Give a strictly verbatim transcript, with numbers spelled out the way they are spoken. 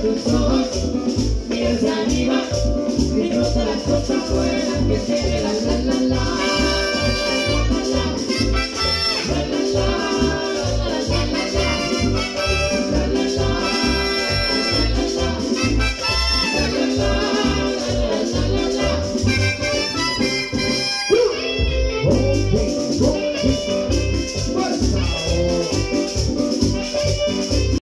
tus ojos, mira hacia arriba, disfruta las cosas buenas que tienes.